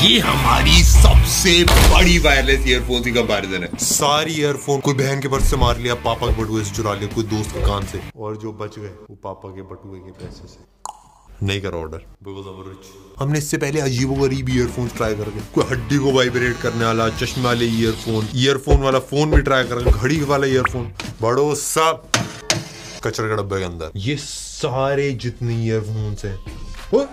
ये हमारी सबसे बड़ी वायरलेस ईयरफोन की कंपैरिजन है। सारी ईयरफोन कोई बहन के पर्स से मार लिया, पापा के बटुए से चुरा लिया, कोई दोस्त के कान से, और जो बच गए वो पापा के बटुए के पैसे से। नहीं करा ऑर्डर बिकॉज़ ऑफ रिच। हमने इससे पहले अजीबोगरीब ईयरफोन्स ट्राई करके, कोई हड्डी को वाइब्रेट करने वाला चश्मे वाले ईयरफोन वाला फोन भी ट्राई करके, घड़ी वाला ईयरफोन, बड़ो सब कचरे के डब्बे के अंदर। ये सारे जितने ईयरफोन्स हैं,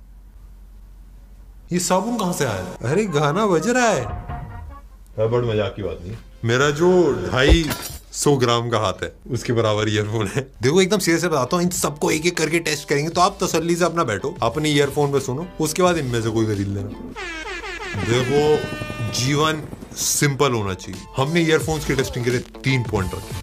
ये साबुन कहां से आया? अरे गाना बज रहा है। बड़ मजाक की बात नहीं। मेरा जो 250 ग्राम का हाथ है उसके बराबर ईयरफोन है। देखो एकदम सीरियस से बताता हूँ, इन सबको एक एक करके टेस्ट करेंगे, तो आप तसल्ली से अपना बैठो, अपने ईयरफोन पे सुनो, उसके बाद इनमें से कोई खरीद लेना। देखो जीवन सिंपल होना चाहिए। हमने ईयरफोन्स की टेस्टिंग के लिए 3 पॉइंट रखे।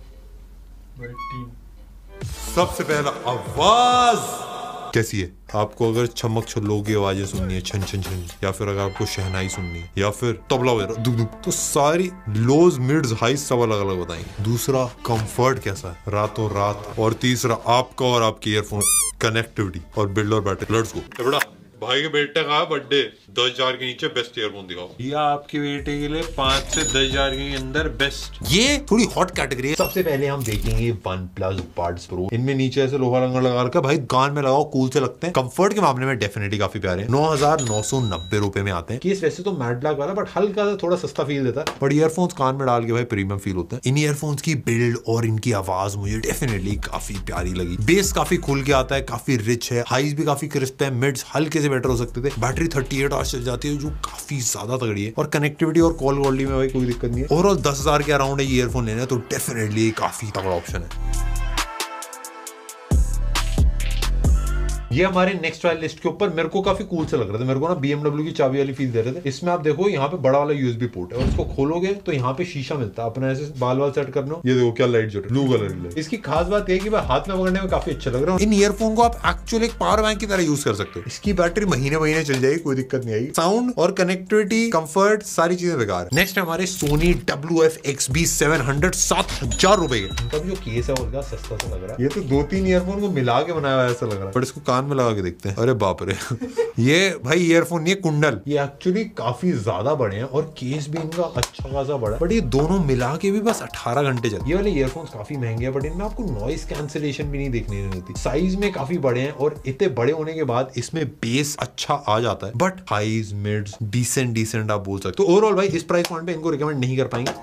सबसे पहला, आवाज कैसी है? आपको अगर छमक छल्लों की आवाजें सुननी है, छन छन छन, या फिर अगर आपको शहनाई सुननी है, या फिर तबला वगैरह दुक दुक, तो सारी लोज मिड्स हाई सब अलग अलग बताएंगे। दूसरा, कंफर्ट कैसा है रातों रात, और तीसरा, आपका और आपके ईयरफोन कनेक्टिविटी और बिल्ड और बैटरी। Let's go. बड़ा भाई के बेटे का बर्थडे, 10,000 के नीचे बेस्ट ईयरफोन दिखाओ। ये आपके बेटे के लिए 5 से 10,000 के अंदर बेस्ट। ये थोड़ी हॉट कैटेगरी है। सबसे पहले हम देखेंगे OnePlus Buds Pro। इनमें नीचे ऐसे लोहा रंग लगा रखा है, भाई कान में लगाओ कूल से लगते हैं। कंफर्ट के मामले में डेफिनेटली काफी प्यारे हैं। 9,990 रुपए में आते हैं। केस वैसे तो मैट ब्लैक वाला, बट हल्का सा थोड़ा सस्ता फील देता है, बट ईयरफोन्स कान में डाल के भाई प्रीमियम फील होता है। इन ईयरफोन्स की बिल्ड और इनकी आवाज मुझे डेफिनेटली काफी प्यारी लगी। बेस काफी खुल के आता है, काफी रिच है, हाईज भी काफी क्रिस्प है, मिड्स हल्के से बेटर हो सकते थे। बैटरी 38 आवर्स चल जाती है, जो काफी ज्यादा तगड़ी है, और कनेक्टिविटी और कॉल क्वालिटी में भाई कोई दिक्कत नहीं है। ओवरऑल 10,000 के अराउंड है ईयरफोन लेना है तो डेफिनेटली काफी तगड़ा ऑप्शन है। ये हमारे नेक्स्ट वाले लिस्ट के ऊपर मेरे को काफी कूल से लग रहा था। मेरे को ना BMW की चाबी वाली फील दे रहे थे। इसमें आप देखो यहाँ पे बड़ा वाला USB पोर्ट है, और इसको खोलोगे तो यहाँ पे शीशा मिलता है, अपना ऐसे बाल वाल सेट करना। ये देखो क्या लाइट जो है, ब्लू कलर की। इसकी खास बात है कि भाई हाथ में पकड़ने में काफी अच्छा लग रहा है। इन ईयरफोन को आप एक्चुअली एक पावर बैंक की तरह यूज कर सकते हो। इसकी बैटरी महीने महीने चल जाएगी, कोई दिक्कत नहीं आएगी। साउंड और कनेक्टिविटी, कंफर्ट, सारी चीजें बेकार। नेक्स्ट हमारे सोनी WF-XB 700, 7,000 रुपए के। इनका जो केस है वो सस्ता सा लग रहा है। ये तो 2-3 ईयरफोन को मिला के बनाया हुआ ऐसा लग रहा है, बट इसको कान में लगा के देखते हैं। अरे बाप रे ये भाई ईयरफोन, ये कुंडल, ये एक्चुअली काफी ज्यादा बड़े हैं, और केस भी इनका अच्छा खासा बड़ा है, बट ये दोनों मिला के भी बस 18 घंटे चलते हैं। ये वाले ईयरफोन्स काफी महंगे हैं, बट इनमें आपको नॉइस कैंसिलेशन भी नहीं देखने को मिलती। साइज में काफी बड़े हैं, और इतने बड़े होने के बाद इसमें बेस अच्छा आ जाता है, बट हाईज मिड्स डिसेंट आप बोल सकते हो। तो ओवरऑल भाई इस प्राइस पॉइंट पे इनको रिकमेंड नहीं कर पाएंगे।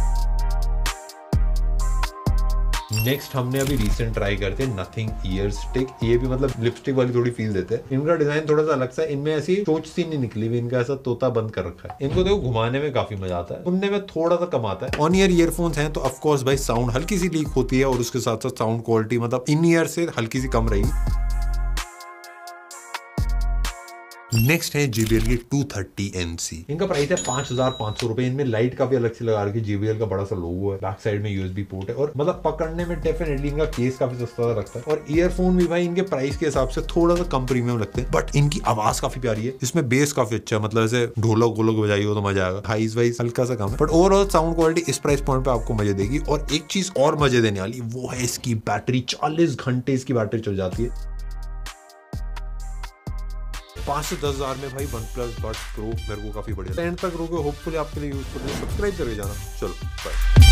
नेक्स्ट हमने अभी रिसेंट ट्राई करते हैं नथिंग ईयर स्टिक। ये भी मतलब लिपस्टिक वाली थोड़ी फील देते हैं। इनका डिजाइन थोड़ा सा अलग सा है, इनमें ऐसी चोंच सी नहीं निकली हुई, इनका ऐसा तोता बंद कर रखा है। इनको देखो घुमाने में काफी मजा आता है, सुनने में थोड़ा सा कम आता है। ऑन ईयर ईयरफोन्स हैं तो ऑफ कोर्स भाई साउंड हल्की सी लीक होती है, और उसके साथ साथ साउंड क्वालिटी मतलब इन ईयर से हल्की सी कम रहेगी। नेक्स्ट है JBL की 230NC। इनका प्राइस है 5,500 रुपए। इनमें लाइट का भी अलग से लगा रखी है, JBL का बड़ा सा लोगो है, बैक साइड में USB पोर्ट है, और मतलब पकड़ने में डेफिनेटली इनका केस काफी सस्ता लगता है। और ईयरफोन भी भाई इनके प्राइस के हिसाब से थोड़ा सा कम प्रीमियम लगते हैं, बट इनकी आवाज काफी प्यारी है। इसमें बेस काफी अच्छा है, मतलब ऐसे ढोलक वोलक बजाई हो तो मजा आएगा। हाइज वाइज हल्का सा कम है, बट ओवरऑल साउंड क्वालिटी इस प्राइस पॉइंट पे आपको मजे देगी। और एक चीज और मजे देने वाली वो है इसकी बैटरी, 40 घंटे इसकी बैटरी चल जाती है। 5 से 10,000 में भाई OnePlus Buds Pro मेरे को काफी बढ़िया। एंड तक रोके, होपफुली आपके लिए यूजफुल है। सब्सक्राइब करके जाना। चलो बाय।